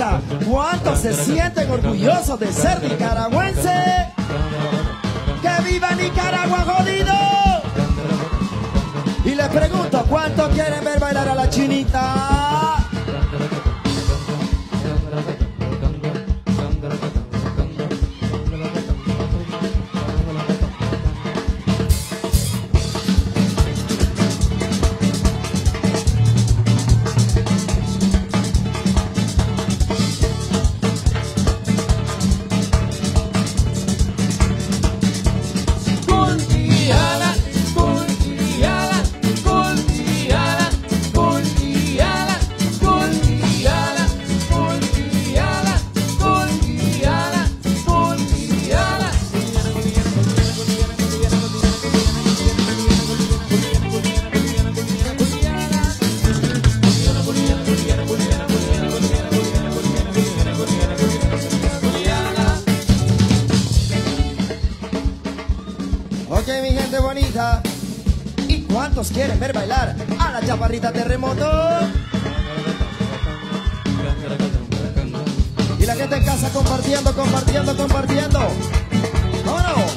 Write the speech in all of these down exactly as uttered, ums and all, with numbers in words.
bonita, ¿cuántos se sienten orgullosos de ser nicaragüense? ¡Que viva Nicaragua, jodido! Y les pregunto, ¿cuántos quieren ver bailar a la chinita? Ok, mi gente bonita. ¿Y cuántos quieren ver bailar a la chaparrita terremoto? Y la gente en casa compartiendo, compartiendo, compartiendo. ¡Vámonos!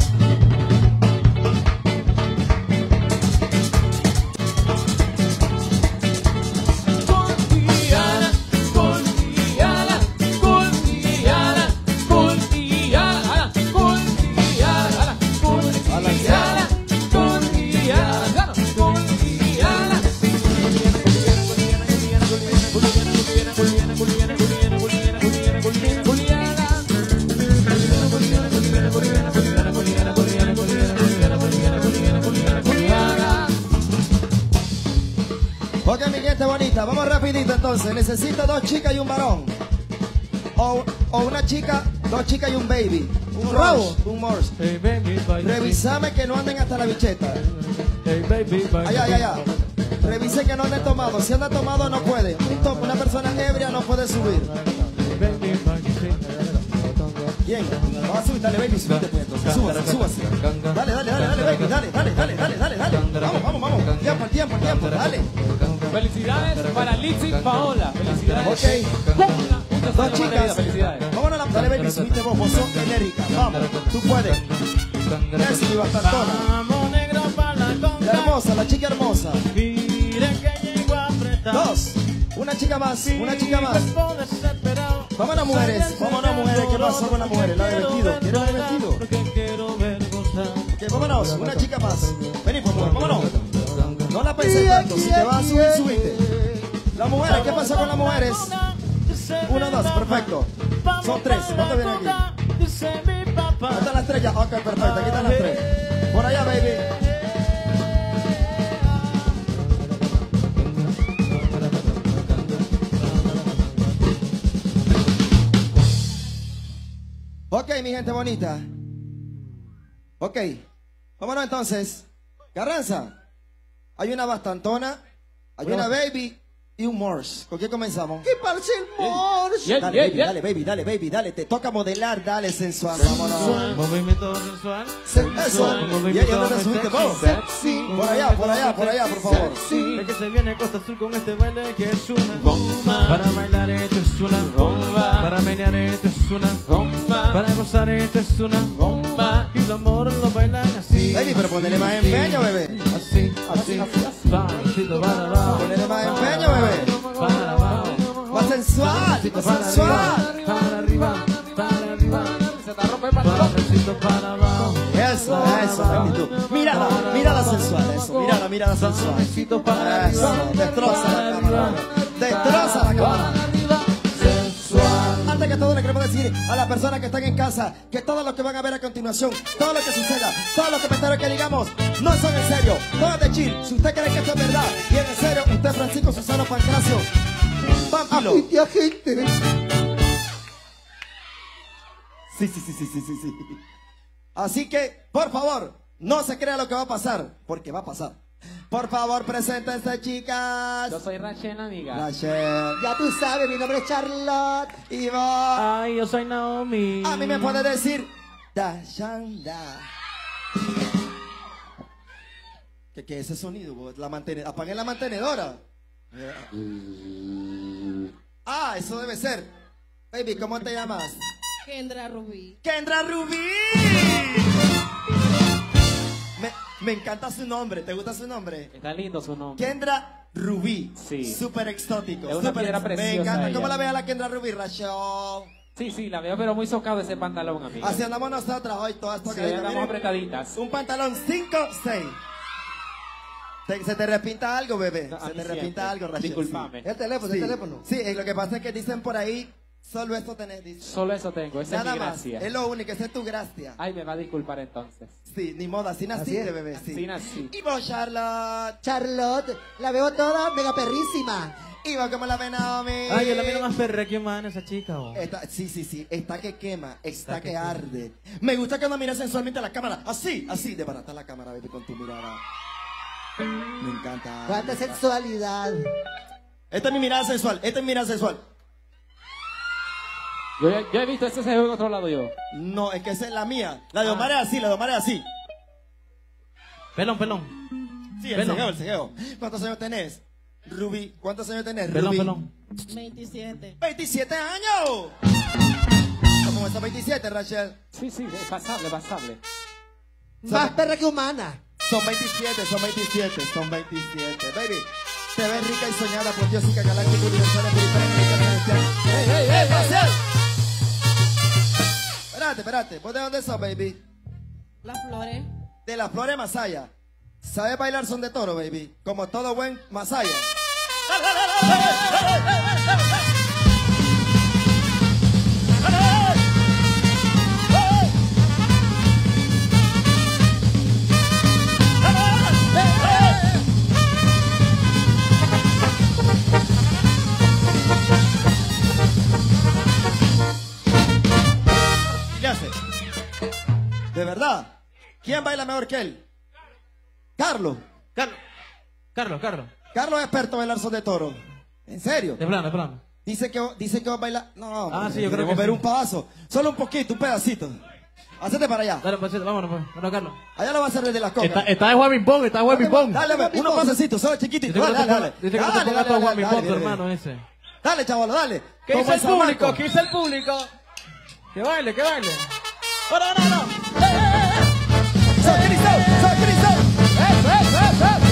Ok, mi gente bonita, vamos rapidito entonces. Necesito dos chicas y un varón. O, o una chica, dos chicas y un baby. Un robo, un morse. Revisame que no anden hasta la bicheta. Allá, allá, allá. Revise que no anden tomados. Si andan tomados no puede. Un top, una persona ebria no puede subir. Bien, vamos a subir, dale baby, subite pues entonces. Súbase, súbase. Dale, dale, dale, dale baby, dale, dale, dale, dale, dale, dale. Vamos, vamos, vamos. Tiempo, tiempo, tiempo, dale. Felicidades para Litzy y Paola. Felicidades. Ok. Dos chicas. Vámonos a la... Dale baby, subite vos, vos sos enérgica. Vamos, tú puedes. Eso, mi bastantona. La hermosa, la chica hermosa. Dos. Una chica más, una chica más. Vámonos mujeres, vámonos mujeres. ¿Qué pasó con las mujeres? La de vestido. ¿Quieren el vestido? Ok, vámonos, una chica más. Vení, por favor, vámonos. No la penses tanto, si te vas a subir, subite. Las mujeres, ¿qué pasó con las mujeres? Uno, dos, perfecto. Son tres, ¿cuántos vienen aquí? ¿Dónde están las tres ya? Ok, perfecto, aquí están las tres. Por allá, baby. Ok, mi gente bonita. Ok, vámonos entonces. Carranza, hay una bastantona, hay una baby y un morse. ¿Con qué comenzamos? ¿Qué parece el morse? Yeah, Dale, yeah, baby, yeah. dale, baby, dale, baby, dale. Te toca modelar, dale, sensual. Vámonos. Movimiento sensual. Eso. Y ahí es donde subiste vos. Por allá, por allá, por allá, por favor. Es que se viene Costa Azul con este baile que es una bomba. Para bailar esto es una bomba. Para menear esto es una bomba. Para gozar esto es una bomba. Y los amor lo bailan así. Baby, pero ponele más empeño, bebé. Así, así, así. Pasito para abajo. Ponele más empeño, bebé. Para abajo. Más sensual, más sensual. Para arriba, para arriba. Se te rompe para abajo. Pasito para abajo. Eso, eso, actitud. Mírala, mírala sensual, eso, mírala, mírala sensual. Eso, destroza la cámara. Destroza la cámara. Antes que todo le queremos decir a las personas que están en casa que todo lo que van a ver a continuación, todo lo que suceda, todos los comentarios que digamos, no son en serio, todo es de chill. Si usted cree que esto es verdad y es en serio, usted Francisco Susano Pancracio, pámpilo. gente. Sí, sí, sí, sí, sí, sí, sí. Así que, por favor, no se crea lo que va a pasar, porque va a pasar. Por favor, preséntense, chicas. Yo soy Rachel, amiga. Rachel. Ya tú sabes, mi nombre es Charlotte. Y vos. Ay, yo soy Naomi. A mí me puede decir Dashanda. ¿Qué, qué es ese sonido? Vos? La mantene... Apaguen la mantenedora. Ah, eso debe ser. Baby, ¿cómo te llamas? Kendra Rubí. ¡Kendra Rubí! Me, me encanta su nombre. ¿Te gusta su nombre? Está lindo su nombre. Kendra Rubí. Sí. Súper exótico. Es una Súper piedra ex- preciosa Me encanta. ella. ¿Cómo la ves a la Kendra Rubí, Rachel? Sí, sí, la veo, pero muy socado ese pantalón, amigo. Así andamos nosotras hoy, todas Sí, tocaditas. andamos Miren, apretaditas. un pantalón cinco seis. Te- ¿Se te repinta algo, bebé? No, a ¿Se mí te siempre. repinta algo, Rachel? Discúlpame. Sí. El teléfono, Sí. el teléfono. Sí, eh, lo que pasa es que dicen por ahí, solo esto tenés, dice. Solo eso tengo, esa Nada es mi más, gracia. es lo único, esa es tu gracia. Ay, me va a disculpar entonces. Sí, ni modo, así naciste, es. bebé, sí. Así nací. Y vos, Charlotte. Charlotte, la veo toda mega perrísima. Y vos, ¿cómo la ves, Naomi? Ay, yo la miro más perra que man esa chica, oh. Está, sí, sí, sí, está que quema, está, Está que, que quema. arde. Me gusta cuando miras sensualmente a la cámara, así, así, de barata la cámara, baby, con tu mirada. Me encanta. Cuánta sexualidad. Esta es mi mirada sensual, esta es mi mirada sensual. Yo, ya- yo he visto ese juego en otro lado yo. No, es que esa es la mía. La de Ah. Omar es así, la de Omar es así. Pelón, pelón. Sí, el Pelón. cegueo, el cegueo. ¿Cuántos años tenés? Ruby, ¿cuántos años tenés? Pelón, Ruby? pelón. veintisiete. ¡veintisiete años! ¿Cómo está veintisiete, Rachel? Sí, sí, es pasable, pasable. Más perra que humana. Son veintisiete, son veintisiete, son veintisiete. Baby, te ves rica y soñada por Jessica Galáctica Universal Periférica Celestial. ¡Ey, ey, ey, Rachel! Espérate, espérate. ¿Vos de dónde sos, baby? Las flores. De las Flores Masaya. ¿Sabes bailar son de toro, baby? Como todo buen Masaya. ¿Qué hace? ¿De verdad? ¿Quién baila mejor que él? Carlos. Carlos. Carlos, Carlos. Carlos es experto en bailar son de toro. ¿En serio? De plano, de plano. Dice que, dice que va a bailar. No, Ah, hombre, sí, yo creo queremos que ver sí. un paso. Solo un poquito, un pedacito. Hacete para allá. Dale, pues, vámonos, pues. Bueno, Carlos. Allá lo va a hacer desde las cocas. Está, está de Juan Ping-Pong, está de Juan Ping-Pong. Dale, ve, unos pasecitos, solo chiquititos. Dice que Dale, no dale, te dale. ponga- dice que no te Dale, ponga dale, todo Juan dale, Ping-Pong, tu dale, hermano dale. ese. Dale, chavalo, dale. ¿Qué Como dice el San Marco. público? ¿Qué dice el público? Que baile, que baile. ¡No, no, no! ¡San Cristo! ¡San Cristo! ¡Eso, eso, eso!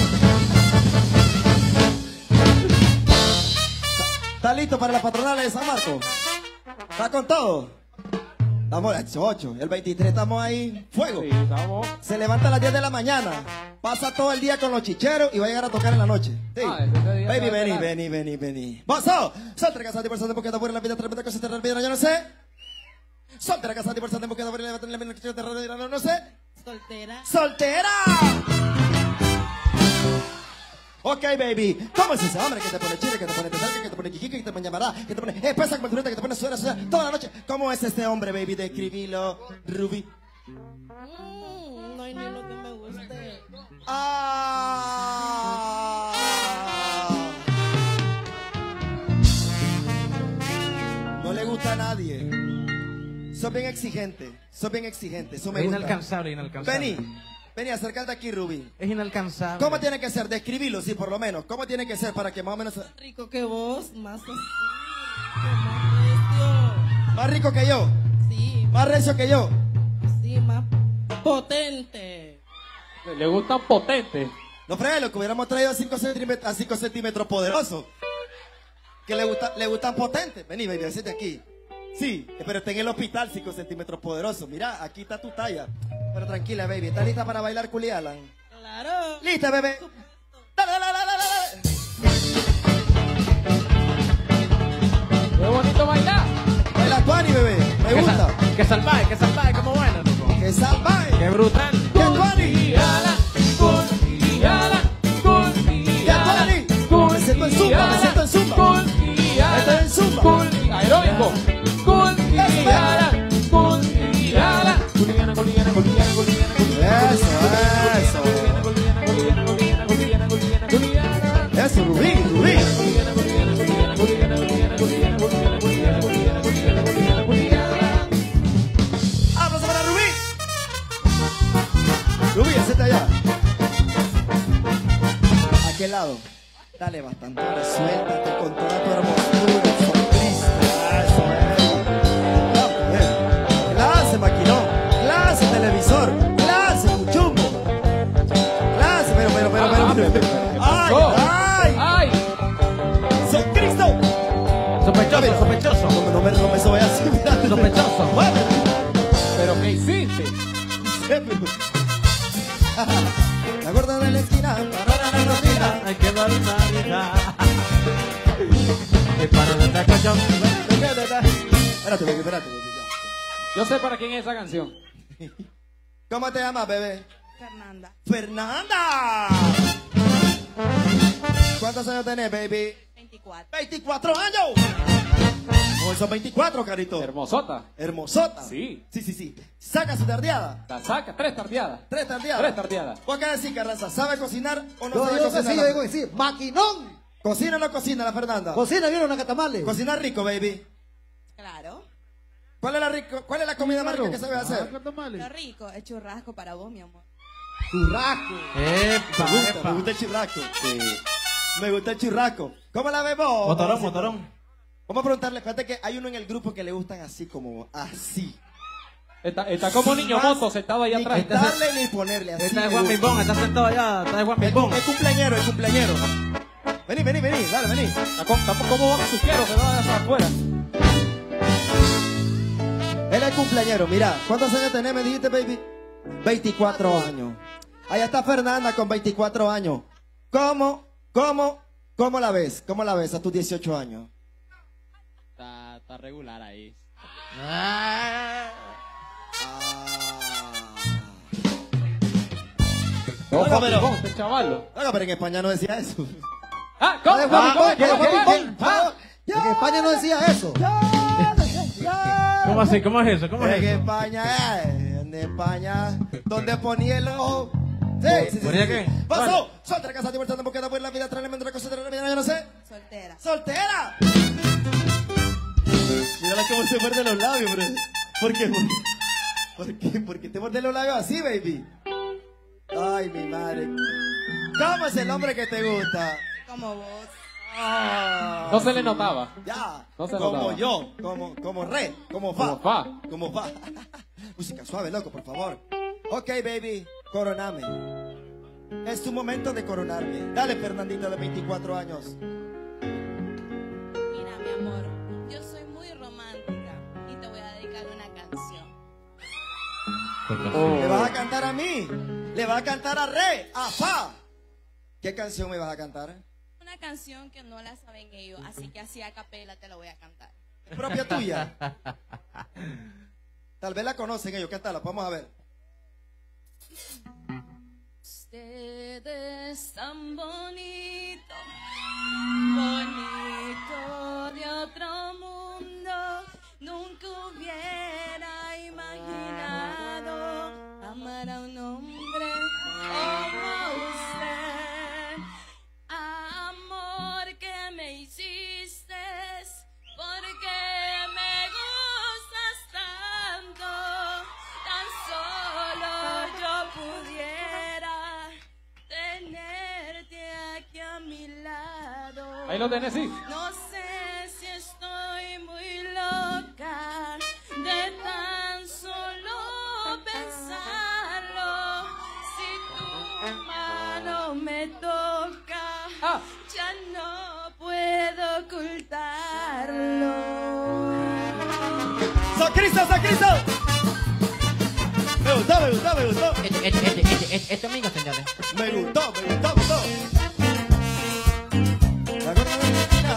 ¿Está listo para la patronal de San Marco? ¿Está con todo? Estamos a las ocho. El veintitrés estamos ahí. Fuego. Sí, estamos. Se levanta a las diez de la mañana. Pasa todo el día con los chicheros y va a llegar a tocar en la noche. Sí. Ah, ese día Baby, se va a vení, pelar. vení, vení, vení. ¡Vaso! Soltera casada y por porque está por la vida tremenda cosa te olvida, yo no sé. Soltera casada y por porque está por la vida tremenda cosa te olvida, yo no sé. Soltera. ¡Soltera! Ok, baby. ¿Cómo es ese hombre que te pone chile, que te pone tetalca, que te pone quijique, que te pone llamará, que te pone espesa como tureta, que te pone suera, suera, toda la noche? ¿Cómo es este hombre, baby? Describilo, Ruby. Mm, no hay ni lo que me guste. Ah. No le gusta a nadie. Sos bien exigente. Sos bien exigente. Eso me Es gusta. inalcanzable, inalcanzable. Vení. Vení, acércate aquí, Ruby. Es inalcanzable. ¿Cómo tiene que ser? Describilo, sí, por lo menos. ¿Cómo tiene que ser para que más o menos... Rico que vos, más así. que más Más rico que yo. recio. Sí, Más recio que yo. sí, más potente. Le, le gustan potentes. No fregues, lo que hubiéramos traído a cinco centímetros, a cinco centímetros poderosos. Que le, gusta, le gustan potentes. Vení, baby, siéntate aquí. Sí, pero está en el hospital cinco centímetros poderosos. Mira, aquí está tu talla. Pero tranquila, baby. ¿Estás lista para bailar Culi Alan? Claro. ¿Lista, bebé? Dale, dale, dale, dale, dale. ¡Qué bonito bailar! Baila Tuani, bebé. Me Que gusta. sal- Que salvaje, que salvaje, como bueno, loco. Que salvaje. ¡Qué brutal! ¡Que Tuani! Guiala, con guiala, con guiala, con Me siento en zumba, me siento en zumba. con guiala, Estoy en zumba. con aeróbico, con guiala, con guiala, culiana, culiana, culiana, culiana, Eso, eso. Eso, Rubí, Rubí. ¡Aplausos para Rubí! Rubí, hacete allá. ¿A qué lado? Dale bastante, suéltate con toda tu hermosura, sonrisa. Eso es. La gorda de la esquina, para la rutina. Hay que barbaridad. Y para nuestra canción. Espérate, baby, espérate, baby. Yo sé para quién es esa canción. ¿Cómo te llamas, bebé? Fernanda. ¡Fernanda! ¿Cuántos años tenés, baby? veinticuatro. ¡veinticuatro años! ¿Cómo son veinticuatro, carito? Hermosota. Hermosota. Sí. Sí, sí, sí. Saca su tardeada. La saca, tres tardeadas. Tres tardeadas. Tres tardeadas. ¿Vos qué decís, Carranza? ¿Sabe cocinar o no Yo sabe digo que cocinar? sí, yo digo que sí. ¡Maquinón! ¿Cocina o no cocina la Fernanda? Cocina, ¿vieron la catamale? Cocina rico, baby. Claro. ¿Cuál es la, rico, ¿Cuál es la comida más rica que sabe hacer? Lo rico es churrasco para vos, mi amor. Churrasco. Epa, Me gusta, epa. me gusta el churrasco. Sí. Me gusta el churrasco. ¿Cómo la ves vos? Motorón, Vamos a- motorón. Vamos a preguntarle, fíjate que hay uno en el grupo que le gustan así como así. Está, está como Sin niño más, moto sentado ahí Ni atrás. quitarle ni ponerle así. Está de me Juan gusta. Pimpón, está sentado allá, está de Juan El, Pimpón. el cumpleañero, el cumpleañero. Vení, vení, vení, dale, vení. Está como, está como un suquero, se va hacia afuera. Él es el cumpleañero, mira. ¿Cuántos años tenés, me dijiste, baby? veinticuatro años. Allá está Fernanda con veinticuatro años. ¿Cómo, cómo, cómo la ves? ¿Cómo la ves a tus dieciocho años? Está, está regular ahí. Ah. No, Oiga, pero- Juan, este chavalo. Oiga, pero en España no decía eso. Ah, ¿cómo? de Juan ¿Cómo? Pimpón, ¿Qué? de Juan ¿Qué? Pimpón. Ah, En España no decía eso. ¿Cómo así? ¿Cómo es eso? ¿Cómo es En eso? España, eh, en España, donde ponía el ojo. Sí, sí, sí. ¿Ponía sí. qué? Pasó, soltera, casa, divorciada, búsqueda, por la vida, tremendo, una cosa, tremenda, yo no sé. Soltera. ¡Soltera! Mírala cómo se muerde los labios, bro. ¿Por qué? ¿Por qué? ¿Por qué te muerde los labios así, baby? Ay, mi madre. ¿Cómo es el hombre que te gusta? Como vos. Ah, No se le notaba. Ya, No se como notaba. yo, como, como re, como fa. Como fa. Como fa. Música suave, loco, por favor. Ok, baby, coroname. Es tu momento de coronarme. Dale, Fernandita, de veinticuatro años. Mira, mi amor, yo soy muy romántica y te voy a dedicar una canción. ¿Le vas a cantar a mí? ¿Le vas a cantar a re, a fa? ¿Qué canción me vas a cantar? Una canción que no la saben ellos, así que así a capela te la voy a cantar. ¿Es propia tuya? Tal vez la conocen ellos, cántala, vamos a ver. Usted es tan bonito, bonito de otro mundo. Nunca hubiera imaginado amar a un hombre como usted. Amor que me hiciste, porque me gustas tanto. Tan solo yo pudiera tenerte aquí a mi lado. Ahí lo tenés, sí. No sé si estoy muy loca de tan solo pensarlo. Si tu mano me toca, Ah. ya no puedo ocultarlo. ¡San Cristo, San Cristo! Me gustó, me gustó, me gustó. Este, este, este, este, este, este amigo, señores. Me gustó, me gustó, me gustó. La gorda de la esquina.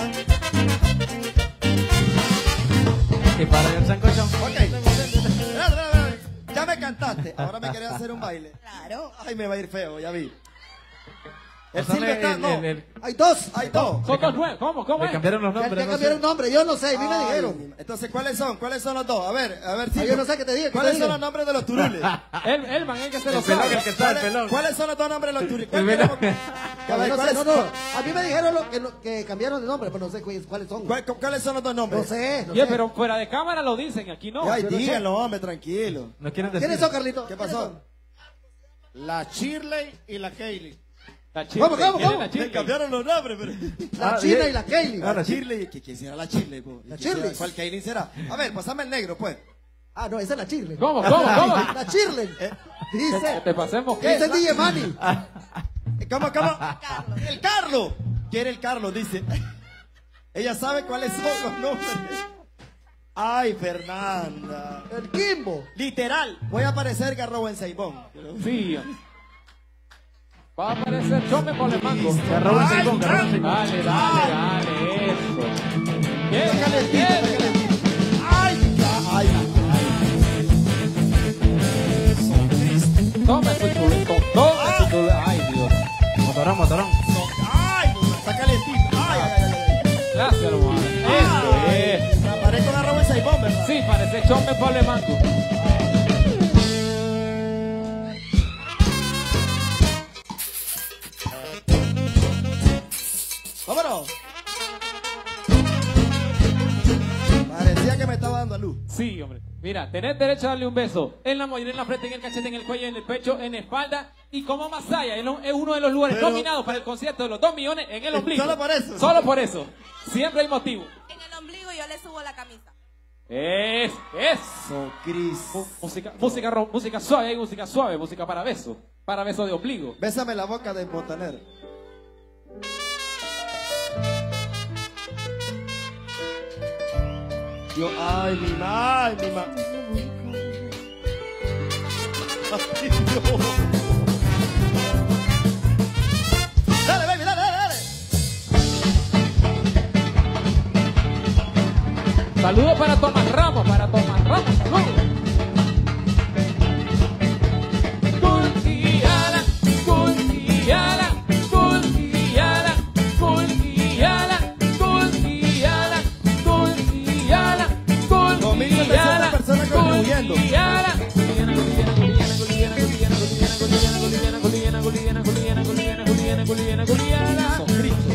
Y para el sancocho. Ok. Dale, dale, dale. Ya me cantaste. Ahora me querés hacer un baile. Claro. Ay, me va a ir feo, ya vi. El Pasarle Silvio está, el- no. el- el- Hay dos. Hay dos. Son dos nuevos. ¿Cómo? ¿Cómo Le es? cambiaron los Ya, nombres. ya no cambiaron sé. nombre, yo no sé, a mí me Ay, dijeron. entonces, ¿cuáles son? ¿Cuáles son los dos? A ver, a ver, Ah, Silvio. yo no sé qué te diga. ¿qué ¿Cuáles te son diga? los nombres de los turules? El, Elman, el que se lo El pelón, sabe. el que sabe, el ¿Cuáles, pelón. ¿Cuáles son los dos nombres de los turules? ¿Cuál El pelón. queremos- A A ver, ver, no sé, ¿cuáles no, son? no. A mí me dijeron lo que, no- que cambiaron de nombre, pero no sé cu- cuáles son. ¿Cuál- ¿Cuáles son los dos nombres? No sé, no Oye, sé. pero fuera de cámara lo dicen, aquí no. Ay, yo no sé. díganlo, hombre, tranquilo. No quieren decir. ¿Quiénes son, Carlito? ¿Qué ¿Quiénes pasó? son? La Shirley y la Kaylee. La Shirley. ¿Cómo, cómo, ¿Quién es cómo? la Me Shirley? cambiaron los nombres, pero... La Ah, China bien. y la Kaylee. Ah, La Shirley, ¿qué, ¿quién será la Shirley? po? La ¿Quién será? Shirley. ¿Cuál Kaylin será? A ver, pasame el negro, pues. Ah, no, esa es la Chirle. ¿Cómo? ¿Cómo? ¿Cómo? La Chirle. Eh, Que Dice. te pasemos. ¿Qué dice D J Manny? ¿Cómo, cómo? Carlos. El Carlos. ¿Quién es el Carlos? Dice. Ella sabe cuáles son los nombres. Ay, Fernanda. El Kimbo. Literal, voy a aparecer Garrobo en Seibón. Sí. Va a aparecer Chome Polemango. Listo. Garrobo en Ay, Seibón, Garrobo en Seibón. ay, Dale, dale, dale, eso. Está Bien, calentito, bien. está calentito. Ay, ay, ay. Toma su chulito, toma su chulito. Ay, Dios. Motorón, motorón. Ay, está calentito. Ay, ay, ay, ay. Gracias, hermano. Eso es. Me aparezco Garrobo en Seibón, ¿verdad? Sí, parece Chome Polemango. Vámonos. Parecía que me estaba dando a luz. Sí, hombre. Mira, tenés derecho a darle un beso en la mollera, en la frente, en el cachete, en el cuello, en el pecho, en la espalda. Y como Masaya, es lo- es uno de los lugares Pero- nominados para el concierto de los dos millones en el Eh, ombligo. solo por eso. Solo por eso. Siempre hay motivo. En el ombligo yo le subo la camisa. Es, es. So, Cris. Música, música, ro- música suave, hay música suave, música para beso. Para beso de ombligo. Bésame la boca de Montaner. Yo, ay, mi ma, ay, mi ma. Ay, Dios. Dale, baby, dale, dale, dale. Saludos para Tomás Ramos, para Tomás Ramos. Saludos. Culquiala, culquiala, culquiala, culquiala, culquiala, culquiala, Dos mil setecientas personas contribuyendo. culquiala. Son Cristo.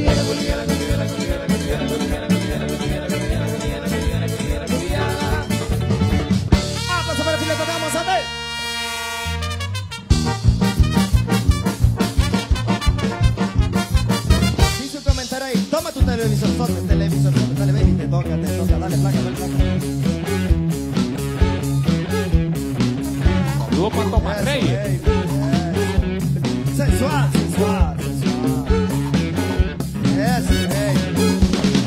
Aplauso para el piloto, vamos a ver. Dice un comentario ahí, toma tu televisor, sote, televisor, sote, dale baby, te toca, te toca, dale placa, dale placa. Saludos para Tomás Eso, Reyes. baby, yeah. Sensual, sensual, sensual. Eso, baby.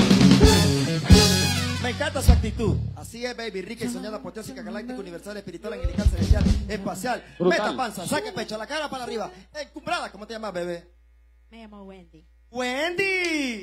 Me encanta su actitud. Así es, baby, rica y soñada, apoteósica, galáctica, universal, espiritual, angelical, celestial, espacial. Brutal. Meta panza, saque pecho, la cara para arriba. Encumbrada, ¿cómo te llamas, bebé? Me llamo Wendy. Wendy.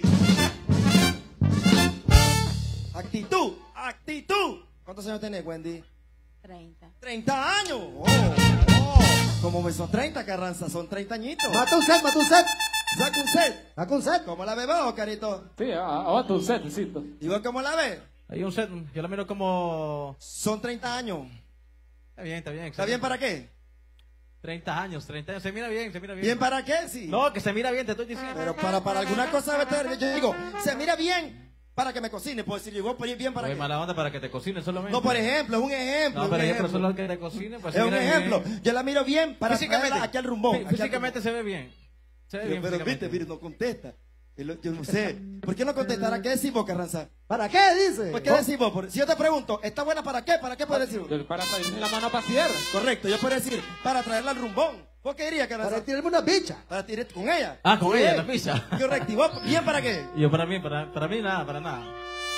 Actitud, actitud. ¿Cuántos años tenés, Wendy? treinta. treinta años. Oh, oh. ¿Cómo me son treinta, Carranza? Son treinta añitos. Mata un set, mata un set. Saca un set. Saca un set. ¿Cómo la ves vos, carito? Sí, ahora tu setcito. Digo, ¿cómo la ves? Hay un set, yo la miro como... Son treinta años. Está bien, está bien. ¿Está bien para qué? treinta años, treinta años. Se mira bien, se mira bien. ¿Bien para qué? Sí. No, que se mira bien, te estoy diciendo. Pero para, para alguna cosa debe estar bien. Yo digo, se mira bien para que me cocine. Puedo decir, yo voy bien para Oye, qué. mala onda para que te cocine solamente. No, por ejemplo, es un ejemplo. No, un por ejemplo, ejemplo. solo que te cocine, pues se Es un mira bien. ejemplo. Yo la miro bien para Físicamente. traerla aquí al rumbón. Fí- aquí al Físicamente se ve bien. Se ve rumbón. bien. Pero viste, físicamente. mire, no contesta. Él- Yo no sé. ¿Por qué no contestará? ¿Qué decís vos, Carranza? ¿Para qué dice? ¿Por qué decís vos? Por- Si yo te pregunto, ¿está buena para qué? ¿Para qué puedes decir vos? Para traerme la mano a pasear. Correcto, yo puedo decir, para traerla al rumbón. ¿Vos qué dirías, Carranza? Para tirarme una bicha. Para tirar con ella. Ah, con Sí. ella, la pizza. Correcto. ¿Y vos bien para qué? Y yo para mí, para, para mí nada, para nada.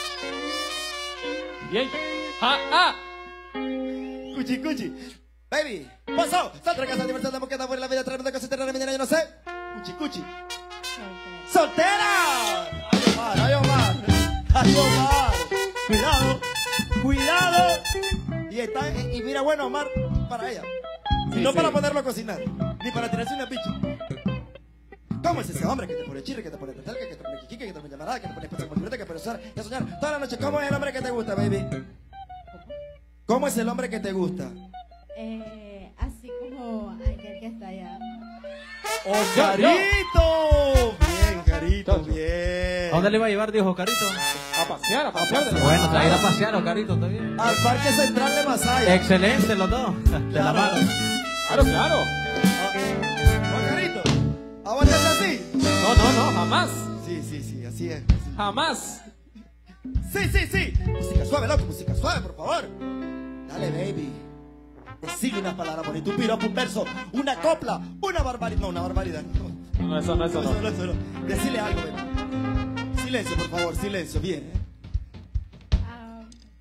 Bien. Ah, ah. Cuchi, cuchi. Baby, pasó. Saldrá casa, diversión, de moqueta, por la vida, tremenda cosa eterna, mañana, yo no sé. Cuchi, cuchi. ¡Soltera! Ay, Omar, ay, Omar. Ay, Omar. Cuidado, cuidado. Y está, y mira, bueno, Omar, para ella. Y Sí, no sí. para ponerlo a cocinar, ni para tirarse una picha. ¿Cómo es ese hombre que te pone chirre, que te pone tetelca, que te pone quiquique, que te pone llamarada, que te pone espacio que te pone usar y a soñar toda la noche? ¿Cómo es el hombre que te gusta, baby? ¿Cómo es el hombre que te gusta? Eh, así como aquel que está allá. ¡Oh, Carito! Bien, Carito, Chacho. bien. ¿A dónde le iba a llevar, dijo Oscarito? A pasear, a pasear. de la Bueno, mano. se va a ir a pasear, Oscarito, está bien. Al Parque Central de Masaya. Excelente los dos. De la Claro. mano. Claro, claro. ¡Oh, Carito! ¿A vos te hace así? No, no, no, jamás. Sí, sí, sí, así es. Jamás. Sí, sí, sí. Música suave, loco, música suave, por favor. Dale, baby. Decile unas palabras bonitas, un piropo, un verso, una copla, una barbaridad. No, una barbaridad. No, No, eso no, eso no, no. no, eso no. Decile algo, baby. Silencio, por favor, silencio, bien. ¿eh? Ah,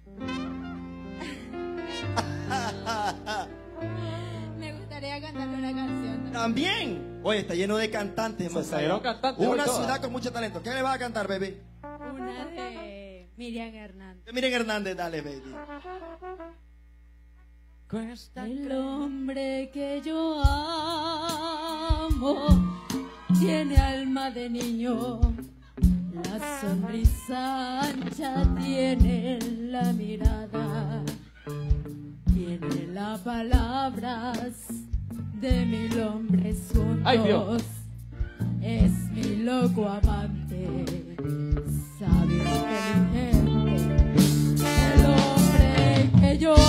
gustaría cantarle una canción. También. Oye, está lleno de cantantes. Se salieron cantantes Una hoy ciudad todas. con mucho talento. ¿Qué le vas a cantar, baby? Una de Miriam Hernández. Miren Hernández, dale, baby. El hombre que yo amo tiene alma de niño. La sonrisa ancha tiene la mirada. Tiene las palabras de mil hombres Ay, Dios. juntos. Es mi loco amante, sabio inteligente. El hombre que yo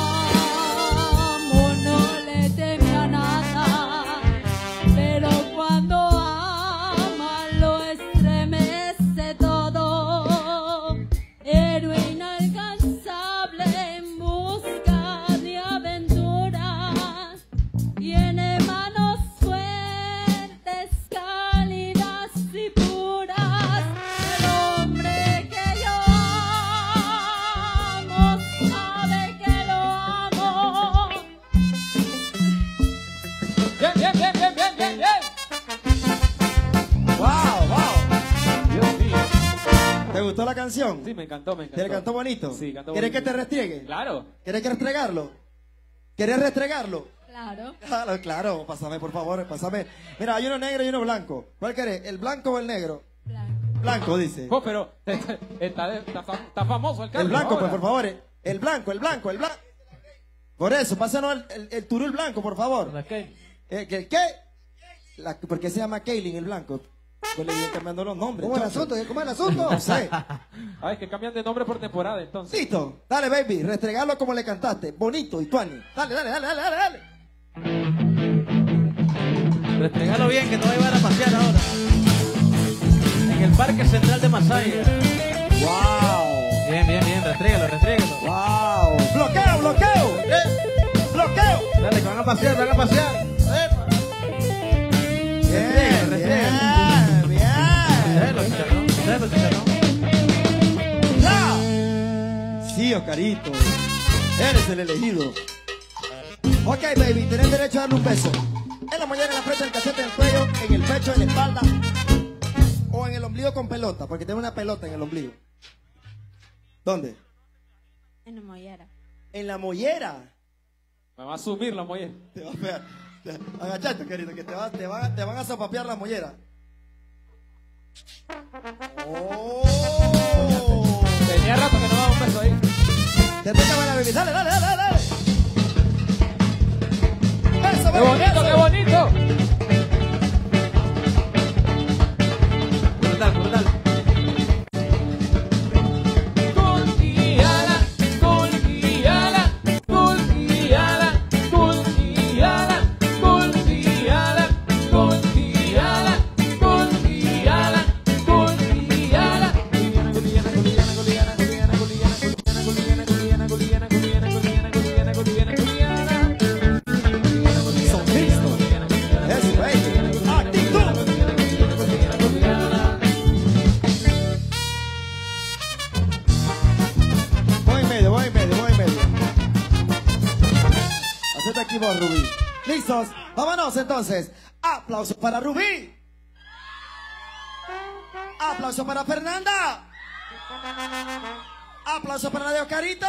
amo no le teme a nada, pero cuando ama lo estremece todo. Héroe inalcanzable en busca de aventura, tiene manos fuertes, cálidas y puras. El hombre que yo amo sabe que lo amo. Bien, bien, bien, bien, bien, bien, bien. ¡Wow, wow! Dios mío. ¿Te gustó la canción? Sí, me encantó, me ¿Te encantó. le cantó bonito? Sí, cantó ¿Quieres bonito. que te restregue? Claro. ¿Quieres que restregarlo? ¿Quieres restregarlo? Claro. Claro, claro, pásame por favor, pásame. Mira, hay uno negro y uno blanco. ¿Cuál querés? ¿El blanco o el negro? Blanco. Blanco, dice. Oh, pero está, está, está fam- está famoso el El Carlos blanco, ahora. pues, por favor. El blanco, el blanco, el blanco. Por eso, pásanos el, el, el turul blanco, por favor. ¿La qué? Eh, ¿Qué? ¿Qué? La, ¿Por qué se llama Kaylin el blanco? Pues le vienen cambiando los nombres. ¿Cómo es el choncho. asunto? ¿Cómo es el asunto? No sé. Ay, que cambian de nombre por temporada, entonces. Listo. Dale, baby. Restregarlo como le cantaste. Bonito y tuani. Dale, dale, dale, dale, dale. dale. Restregalo bien, que no va a llevar a pasear ahora. En el Parque Central de Masaya. ¡Wow! Bien, bien, bien, restrégalo, restrégalo. ¡Wow! ¡Bloqueo, bloqueo! ¡Bloqueo! Dale, que van a pasear, van a pasear. ¡Epa! Bien, Restrégalo, bien, bien. Restrégalo, chicharrón, restrégalo, chicharrón. ¡Ya! Sí, Oscarito. Eres el elegido. Ok, baby, tenés derecho a darle un beso. En la mañana, en la frente, en el cachete, en el cuello, en el pecho, en la espalda. O en el ombligo con pelota, porque tengo una pelota en el ombligo. ¿Dónde? En la mollera. En la mollera. Me va a subir la mujer. Te va a pegar. Te- Agachate, querido, que te, va, te, van, te van a zapapear la mollera. ¡Oh! Tenía rato que no daba un beso ahí. Te toca ver a baby. Dale, dale, dale, dale. Eso, ¡Qué baby, bonito, eso. qué bonito! Brutal, brutal. Kulkiala, kulkiala, kulkiala, kulkiala, kulkiala, kulkiala, kulkiala, kulkiala. Kuliana, kuliana, kuliana, kuliana, kuliana, kuliana, kuliana, kuliana, kuliana, kuliana, kuliana, kuliana, kuliana, kuliana. Son Cristo. Eso, baby. Actitud. Voy en medio, voy en medio, voy en medio. Hacete aquí vos, Rubí. ¿Listos? Vámonos entonces. Aplausos para Rubí. Aplausos para Fernanda. Aplausos para la de Oscarito.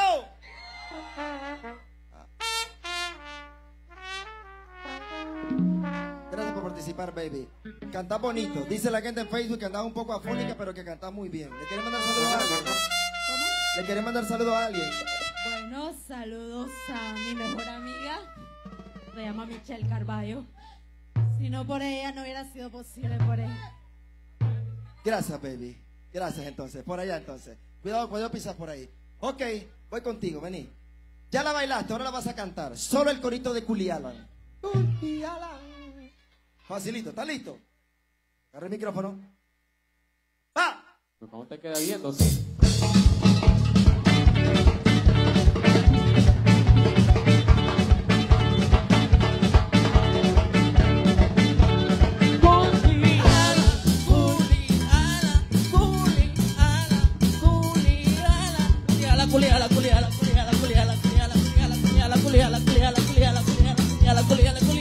Gracias por participar, baby. Cantás bonito. Dice la gente en Facebook que andás un poco afónica, pero que cantás muy bien. ¿Le querés mandar saludos a alguien? ¿Le querés mandar saludos a alguien? Bueno, saludos a mi mejor amiga. Se llama Michelle Carballo. Si no por ella, no hubiera sido posible por ella. Gracias, baby. Gracias, entonces. Por allá, entonces. Cuidado, cuidado, pisas por ahí. Ok, voy contigo, vení. Ya la bailaste, ahora la vas a cantar. Solo el corito de Culialan. Culialan. Facilito, ¿estás listo? Agarra el micrófono. ¡Va! Pues ¿cómo te queda viendo? Sí. Culiala, culiala, culiala, culiala, culiala, culiala, culiala, culiala, culiala, culiala, culiala, culiala, culiala, culiala, culiala,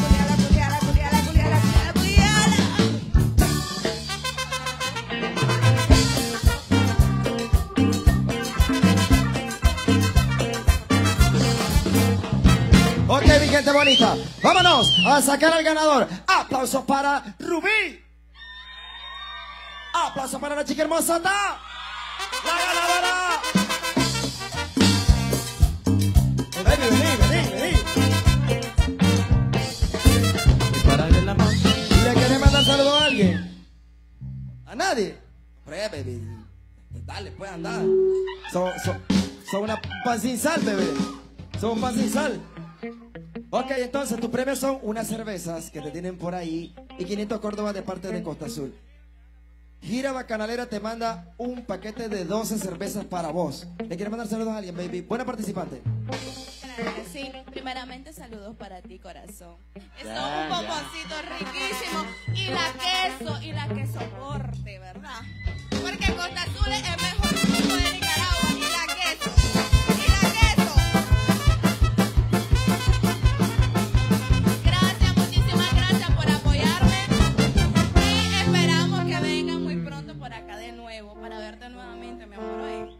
culiala, culiala, culiala, culiala, culiala, culiala. Ok, mi gente bonita, vámonos a sacar al ganador. Aplausos para Rubí. Aplausos para la chica hermosa, anda. La ganadora. Vení, vení, vení, vení. Para darle la mano. ¿Le querés mandar saludo a alguien? ¿A nadie? Pre, baby. Dale, pues andar. Son, son, son una pan sin sal, bebé. Son un pan sin sal. Ok, entonces tus premios son unas cervezas que te tienen por ahí y quinientos córdobas de parte de Costa Azul. Gira Bacanalera te manda un paquete de doce cervezas para vos. ¿Le quieres mandar saludos a alguien, baby? Buena participante. Sí, primeramente saludos para ti, corazón. Es Ya, un ya. bomboncito riquísimo. Y la queso, y la que soporte, ¿verdad? Porque Costa Azul es el mejor punto de Nicaragua. Y la queso, y la queso. Gracias, muchísimas gracias por apoyarme. Y esperamos que vengan muy pronto por acá de nuevo para verte nuevamente, mi amor. ¿Eh?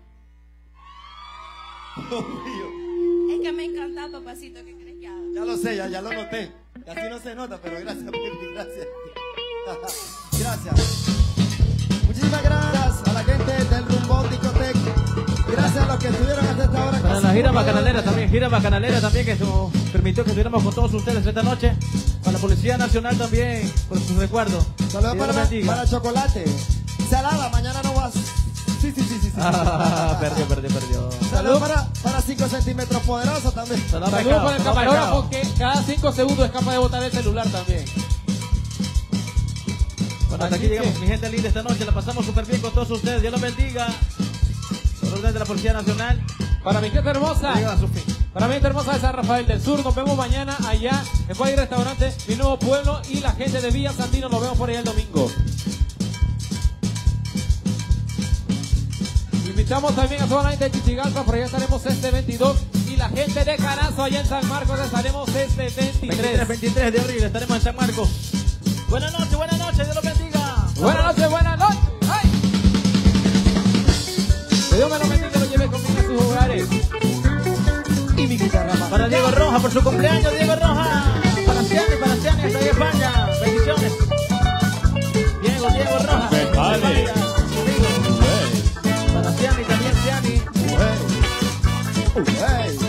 Es que me encanta, papacito, ¿qué crees que haga? Ya lo sé, ya, ya lo noté. Casi no se nota, pero gracias, baby, gracias. Gracias. Muchísimas gracias a la gente del Rumbón Discotec. Gracias a los que estuvieron hasta esta hora. Para la gira bacanalera también, gira bacanalera también que nos permitió que estuviéramos con todos ustedes esta noche. Para la Policía Nacional también, por sus recuerdos. Saludos Dios para, los bendiga. para Chocolate. Salada, mañana no vas. Sí, sí, sí, sí. sí. Ah, perdió, perdió, perdió. Saludos para, para cinco centímetros poderosos también. Saludos Saludos para el camarógrafo que cada cinco segundos es capaz de botar el celular también. Bueno, hasta aquí Así llegamos, que- mi gente linda, esta noche. La pasamos súper bien con todos ustedes. Dios los bendiga. Por orden de la Policía Nacional, Para mi gente hermosa, llega a su fin. para mi gente hermosa de San Rafael del Sur, nos vemos mañana allá en Guay Restaurante, mi nuevo pueblo, y la gente de Villa Sandino, nos vemos por allá el domingo. Invitamos también a toda la gente de Chichigalpa, por allá estaremos este veintidós, y la gente de Carazo allá en San Marcos estaremos este veintitrés, veintitrés. veintitrés de abril estaremos en San Marcos. Buenas noches, buenas noches, Dios los bendiga. Buenas noches, buenas noches. ¡Ay! Que Dios me lo bendiga y lo lleve conmigo a sus hogares. Y mi guitarra más. Para Diego Roja, por su cumpleaños, Diego Roja. Para Ciani, para Ciani, hasta ahí España. Bendiciones. Diego, Diego Roja. Me vale. Amigo. Para Ciani también, Ciani. Hey.